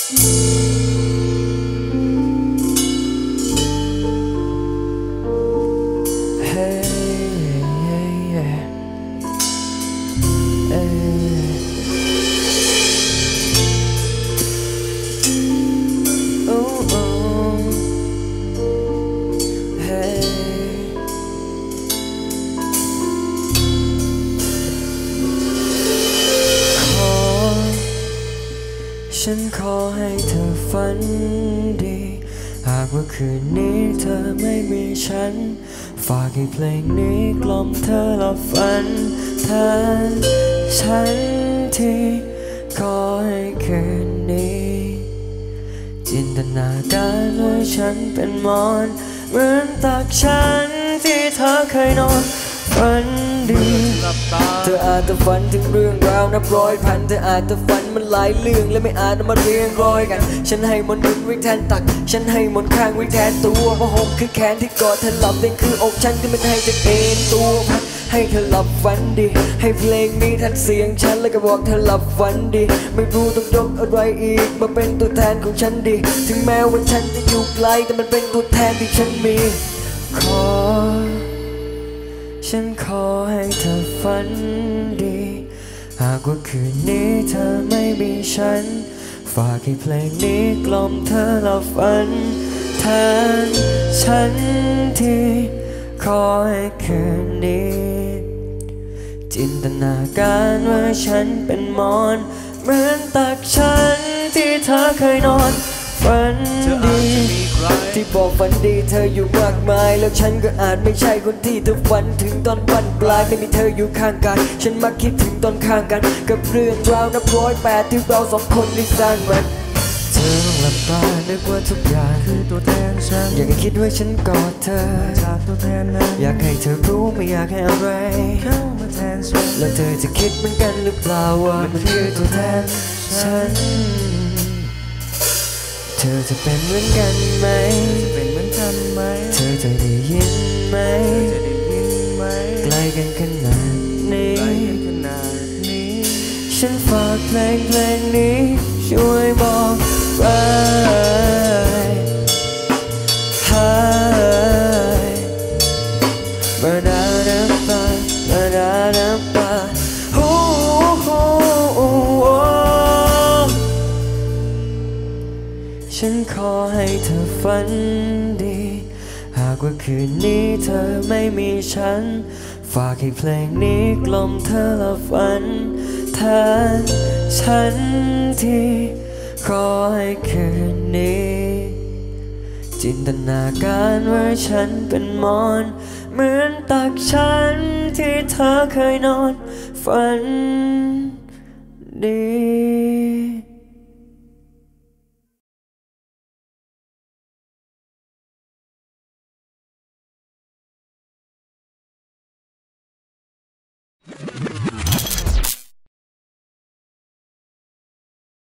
ฉันขอให้เธอฝันดีหากว่าคืนนี้เธอไม่มีฉันฝากให้เพลงนี้กล่อมเธอหลับฝันแทนฉันที่ขอให้คืนนี้จินตนาการว่าฉันเป็นมอนเหมือนตักฉันที่เธอเคยนอนฝันดีเธออาจจะฝันถึงเรื่องราวนับร้อยพันเธออาจจะฝันมันหลายเรื่องและไม่อาจนำมาเรียงร้อยกันฉันให้มนต์ดึงไว้แทนตักฉันให้มนต์ข้างไว้แทนตัวเพราะห่มคือแขนที่กอดเธอหลับเต็มคืออกฉันที่มันให้จะเอ็นตัวพัดให้เธอหลับฝันดีให้เพลงนี้ทัดเสียงฉันแล้วก็บอกเธอหลับฝันดีไม่รู้ต้องยกอะไรอีกมาเป็นตัวแทนของฉันดีถึงแม้ว่าฉันจะอยู่ไกลแต่มันเป็นตัวแทนที่ฉันมีฉันขอให้เธอฝันดีหากว่าคืนนี้เธอไม่มีฉันฝากให้เพลงนี้กล่อมเธอหลับฝันแทนฉันที่ขอให้คืนนี้จินตนาการว่าฉันเป็นมอนเหมือนตักฉันที่เธอเคยนอนฝันดีที่บอกฝันดีเธออยู่มากมายแล้วฉันก็อาจไม่ใช่คนที่เธอฝันถึงตอนบั้นปลายไม่มีเธออยู่ข้างกันฉันมักคิดถึงตอนข้างกันกับเรื่องราวนับ108ที่เราสองคนได้สร้างมันเธอต้องหลับตานึกว่าทุกอย่างคือตัวแทนฉันอยากให้คิดว่าฉันกอดเธอจากตัวแทนนั้นอยากให้เธอรู้ไม่อยากให้อะไรเข้ามาแทนฉันแล้วเธอจะคิดเหมือนกันหรือเปล่าว่ามันคือตัวแทนฉันเธอจะเป็นเหมือนกันไหมเธอจะได้ยินไหมใกล้กันขนาดนี้ฉันฝากเพลงนี้ช่วยบอกไว้มาดาดาปามาดาดาปาฉันขอให้เธอฝันดีหากว่าคืนนี้เธอไม่มีฉันฝากให้เพลงนี้กล่อมเธอหลับฝันแทนฉันที่ขอให้คืนนี้จินตนาการว่าฉันเป็นมอนเหมือนตักฉันที่เธอเคยนอนฝันดี